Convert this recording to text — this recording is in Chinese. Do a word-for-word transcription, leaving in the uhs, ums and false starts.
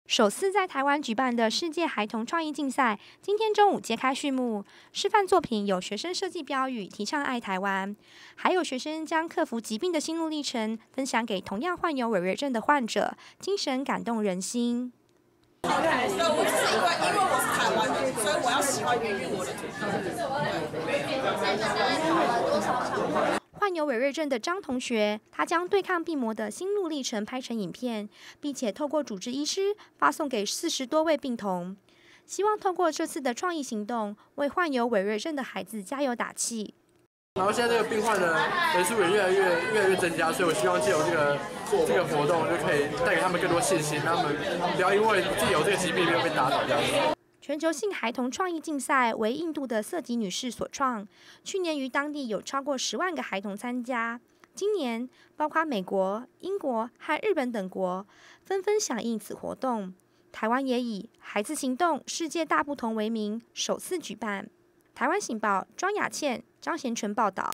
首次在台湾举办的世界孩童创意竞赛，今天中午揭开序幕。示范作品有学生设计标语，提倡爱台湾，还有学生将克服疾病的心路历程分享给同样患有伟瑞症的患者，精神感动人心。 对，我只是因为因为我是台湾人，所以我要喜欢孕育我的土地。 患有伟瑞症的张同学，他将对抗病魔的心路历程拍成影片，并且透过主治医师发送给四十多位病童，希望透过这次的创意行动，为患有伟瑞症的孩子加油打气。 然后现在这个病患的人数也越来越越来越增加，所以我希望借由这个这个活动，就可以带给他们更多信心，让他们不要因为自己有这个疾病就被打倒这样子。 全球性孩童创意竞赛为印度的色吉女士所创，去年于当地有超过十万个孩童参加。今年，包括美国、英国和日本等国纷纷响应此活动。台湾也以“孩子行动，世界大不同”为名，首次举办。台湾醒报庄雅倩、张贤纯报道。